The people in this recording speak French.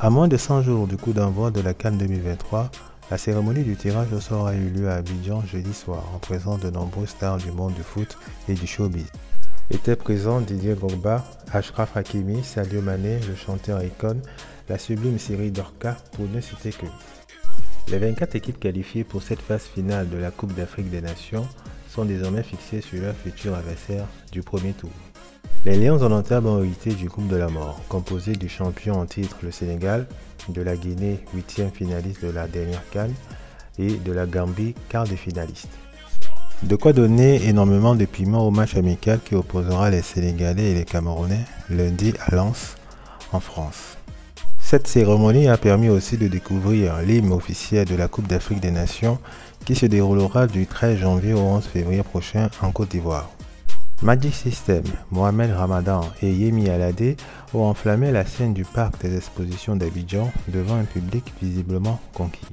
À moins de 100 jours du coup d'envoi de la CAN 2023, la cérémonie du tirage au sort a eu lieu à Abidjan jeudi soir en présence de nombreuses stars du monde du foot et du showbiz. Étaient présents Didier Drogba, Achraf Hakimi, Sadio Mané, le chanteur Akon, la sublime Siri Dorka pour ne citer que. Les 24 équipes qualifiées pour cette phase finale de la Coupe d'Afrique des Nations sont désormais fixées sur leur futur adversaire du premier tour. Les Lions indomptables ont hérité du groupe de la mort, composé du champion en titre le Sénégal, de la Guinée 8e finaliste de la dernière CAN et de la Gambie quart de finaliste. De quoi donner énormément de piment au match amical qui opposera les Sénégalais et les Camerounais lundi à Lens en France. Cette cérémonie a permis aussi de découvrir l'hymne officiel de la Coupe d'Afrique des Nations qui se déroulera du 13 janvier au 11 février prochain en Côte d'Ivoire. Magic System, Mohamed Ramadan et Yemi Alade ont enflammé la scène du parc des expositions d'Abidjan devant un public visiblement conquis.